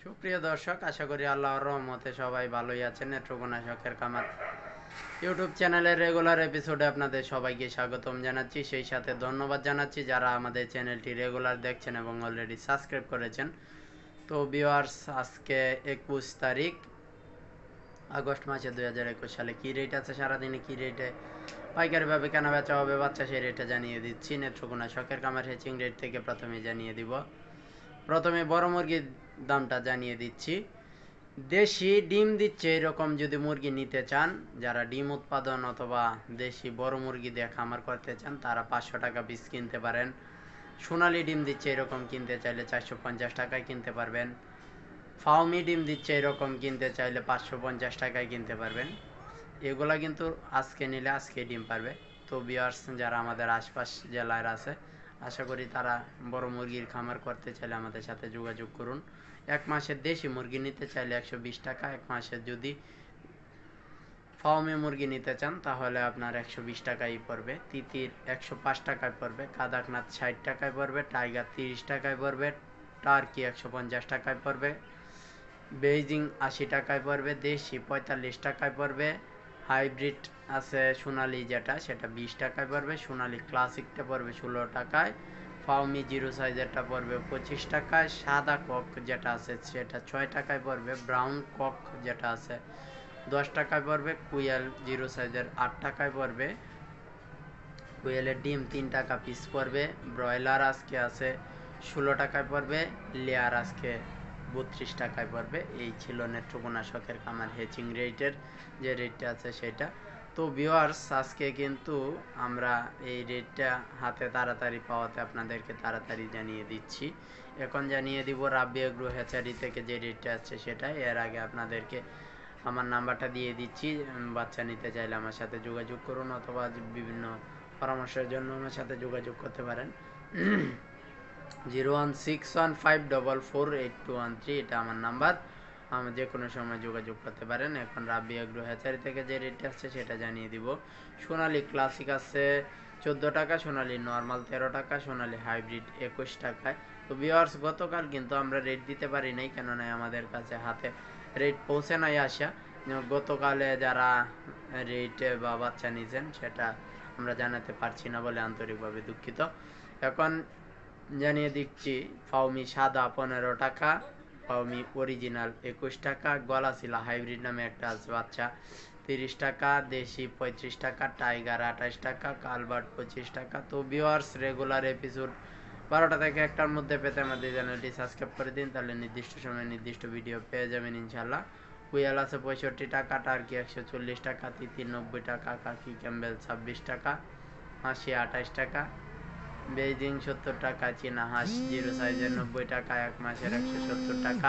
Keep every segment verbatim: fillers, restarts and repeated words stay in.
সুপ্রিয় দর্শক, আশা করি আল্লাহর রহমতে সবাই ভালোই আছেন। নেত্রকোনা শখের খামার ইউটিউব চ্যানেলের রেগুলার এপিসোডে আপনাদের সবাইকে স্বাগতম জানাচ্ছি। সেই সাথে ধন্যবাদ জানাচ্ছি যারা আমাদের চ্যানেলটি রেগুলার দেখছেন এবং অলরেডি সাবস্ক্রাইব করেছেন। তো ভিউয়ার্স, আজকে একুশ তারিখ আগস্ট মাসে দুই হাজার একুশ সালে কী রেট আছে, সারাদিনে কী রেটে পাইকারিভাবে কেনা বেচা হবে বাচ্চা, সেই রেটটা জানিয়ে দিচ্ছি। নেত্রকোনা শখের খামার হেচিং রেট থেকে প্রথমে জানিয়ে দিব। প্রথমে বড় মুরগির দামটা জানিয়ে দিচ্ছি। দেশি ডিম দিচ্ছে এরকম যদি মুরগি নিতে চান, যারা ডিম উৎপাদন অথবা দেশি বড় মুরগি দিয়ে খামার করতে চান, তারা পাঁচশো টাকা পিস কিনতে পারেন। সোনালি ডিম দিচ্ছে এরকম কিনতে চাইলে চারশো পঞ্চাশ টাকায় কিনতে পারবেন। ফাউমি ডিম দিচ্ছে এরকম কিনতে চাইলে পাঁচশো পঞ্চাশ টাকায় কিনতে পারবেন। এগুলা কিন্তু আজকে নিলে আজকে ডিম পারবে। তো ভিউয়ার্স, যারা আমাদের আশপাশ জেলার আছে, আশা করি তারা বড় মুরগির খামার করতে চাইলে আমাদের সাথে যোগাযোগ করুন। এক মাসের দেশি মুরগি নিতে চাইলে একশো বিশ টাকা, এক মাসের যদি ফার্মে মুরগি নিতে চান তাহলে আপনার একশো বিশ টাকাই পড়বে। তিতির একশো পাঁচ টাকায় পড়বে, কাদাকনাথ ষাট টাকায় পড়বে, টাইগার তিরিশ টাকায় পড়বে, টার্কি একশো পঞ্চাশ টাকায় পড়বে, বেইজিং আশি টাকায় পড়বে, দেশি পঁয়তাল্লিশ টাকায় পড়বে, হাইব্রিড আছে সোনালি যেটা সেটা বিশ টাকায় পড়বে, সোনালি ক্লাসিকটা পড়বে ষোলো টাকায়, ফাউমি জিরো সাইজেরটা পড়বে পঁচিশ টাকায়, সাদা কক যেটা আছে সেটা ছয় টাকায় পড়বে, ব্রাউন কক যেটা আছে দশ টাকায় পড়বে, কুয়েল জিরো সাইজের আট টাকায় পড়বে, কুয়েলের ডিম তিন টাকা পিস পড়বে, ব্রয়লার আজকে আছে ষোলো টাকায় পড়বে, লেয়ার আজকে বত্রিশ টাকায় পড়বে। এই ছিল নেত্রকোনা শখের খামার হেচিং রেটের যে রেটটা আছে সেটা। তো ভিউয়ার্স, আজকে কিন্তু আমরা এই রেটটা হাতে তাড়াতাড়ি পাওয়াতে আপনাদেরকে তাড়াতাড়ি জানিয়ে দিচ্ছি। এখন জানিয়ে দিব রাব্বি এগ্রো হ্যাচারি থেকে যে রেটটা আছে সেটা। এর আগে আপনাদেরকে আমার নাম্বারটা দিয়ে দিচ্ছি, বাচ্চা নিতে চাইলে আমার সাথে যোগাযোগ করুন অথবা বিভিন্ন পরামর্শের জন্য আমার সাথে যোগাযোগ করতে পারেন। Zero one six one five double four eight two one three, এটা আমার নাম্বার, আমি যে কোনো সময় যোগাযোগ করতে পারেন। এখন রাব্বি এগ্রো হ্যাচারি থেকে যে রেটটা আসছে সেটা জানিয়ে দিব। সোনালি ক্লাসিক আছে চোদ্দো টাকা, সোনালি নর্মাল তেরো টাকা, সোনালি হাইব্রিড একুশ টাকায়। তো ভিউয়ার্স, গতকাল কিন্তু আমরা রেট দিতে পারি নাই, কেননা আমাদের কাছে হাতে রেট পৌঁছে নাই আসা। গতকালে যারা রেট বা বাচ্চা নিয়েছেন সেটা আমরা জানাতে পারছি না বলে আন্তরিকভাবে দুঃখিত। এখন জানিয়ে দিচ্ছি, ফাউমি সাদা পনেরো টাকা, ফাউমি অরিজিনাল একুশ টাকা, গলাশিলা হাইব্রিড নামে একটা আছে বাচ্চা তিরিশ টাকা, দেশি পঁয়ত্রিশ টাকা, টাইগার আঠাশ টাকা, কালবার্ট পঁচিশ টাকা। তো ভিউয়ার্স, রেগুলার এপিসোড বারোটা থেকে একটার মধ্যে পেতে আমাদের চ্যানেলটি সাবস্ক্রাইব করে দিন, তাহলে নির্দিষ্ট সময়ে নির্দিষ্ট ভিডিও পেয়ে যাবেন ইনশাল্লাহ। কুয়াল আছে পঁয়ষট্টি টাকা, টার্কি একশো চল্লিশ টাকা, তিতির নব্বই টাকা, কাকি ক্যাম্বেল ছাব্বিশ টাকা, হাসি আঠাশ টাকা, বেইজিং সত্তর টাকা, চীনা হাঁস জিরো সাইজের নব্বই টাকা, এক মাসের একশো সত্তর টাকা,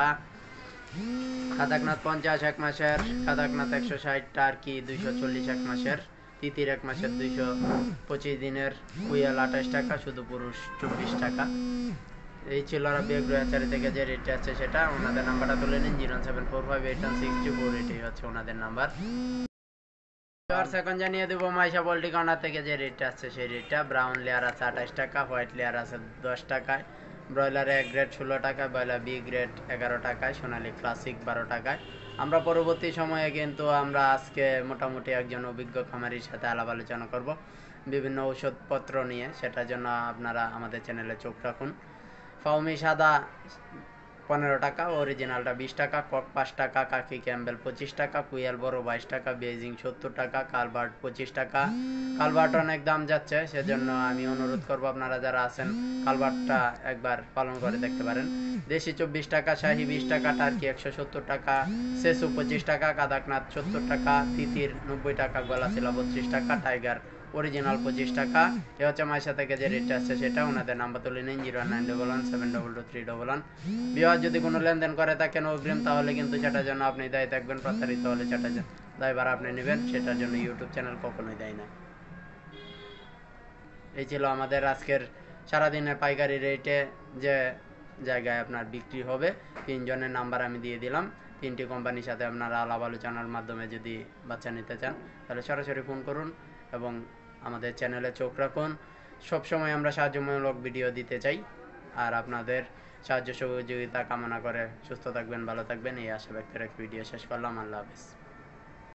কাদাকনাথ পঞ্চাশ এক মাসের, কাদাকনাথ একশো ষাট, টার্কি দুইশো চল্লিশ এক মাসের, তিতির এক মাসের দুইশো পঁচিশ দিনের, কুয়াল আঠাশ টাকা, শুধু পুরুষ চব্বিশ টাকা। এই ছিল রাব্বি এগ্রো হ্যাচারি থেকে যে রেটটা আছে সেটা। ওনাদের নাম্বারটা তুলে নিন, zero seven four five eight one six two four, এটাই হচ্ছে ওনাদের নাম্বার। এখন জানিয়ে দেবো মাইশা পোল্ট্রি কর্নার থেকে যে রেটটা আছে সেই রেটটা। ব্রাউন লেয়ার আছে আঠাশ টাকা, হোয়াইট লেয়ার আছে দশ টাকায়, ব্রয়লার এ গ্রেড ষোলো টাকা, ব্রয়লার বি গ্রেড এগারো টাকায়, সোনালি ক্লাসিক বারো টাকায়। আমরা পরবর্তী সময়ে কিন্তু আমরা আজকে মোটামুটি একজন অভিজ্ঞ খামারির সাথে আলাপ আলোচনা করব বিভিন্ন ঔষধপত্র নিয়ে, সেটার জন্য আপনারা আমাদের চ্যানেলে চোখ রাখুন। ফাউমি সাদা পনেরো টাকা, অরিজিনালটা বিশ টাকা, কক পাঁচ টাকা, কাকি ক্যাম্বেল পঁচিশ টাকা, কুয়াল বড় বাইশ টাকা, বেজিং সত্তর টাকা, কালবার্ট পঁচিশ টাকা। কালবার্ট অনেক দাম যাচ্ছে, সেজন্য আমি অনুরোধ করবো আপনারা যারা আছেন কালবার্টটা একবার পালন করে দেখতে পারেন। দেশি চব্বিশ টাকা, শাহি বিশ টাকা, টার্কি একশো সত্তর টাকা, সেসু পঁচিশ টাকা, কাদাকনাথ সত্তর টাকা, তিতির নব্বই টাকা, গলাশিলা বত্রিশ টাকা, টাইগার অরিজিনাল পঁচিশ টাকা। এ হচ্ছে মাইশা থেকে যে রেটটা আসছে সেটা। ওনাদের নাম্বার তুলে নিন, zero nine double one seven double two three double one. Bihar যদি কোনো লেনদেন করে থাকেন অগ্রিম, তাহলে কিন্তু সেটার জন্য আপনি দায়ী থাকবেন, প্রতারিত হলে সেটার দায়ভার আপনি নেবেন, সেটার জন্য ইউটিউব চ্যানেল কখনোই দেয় না। এই ছিল আমাদের আজকের সারাদিনের পাইকারি রেটে যে জায়গায় আপনার বিক্রি হবে। তিনজনের নাম্বার আমি দিয়ে দিলাম, তিনটি কোম্পানির সাথে আপনারা আলাপ আলোচনার মাধ্যমে যদি বাচ্চা নিতে চান তাহলে সরাসরি ফোন করুন এবং আমাদের চ্যানেলে চোখ রাখুন। সবসময় আমরা সাহায্যমূলক ভিডিও দিতে চাই, আর আপনাদের সাহায্য সহযোগিতা কামনা করে সুস্থ থাকবেন, ভালো থাকবেন, এই আশা ব্যক্ত রেখে ভিডিও শেষ করলাম। আল্লাহ হাফেজ।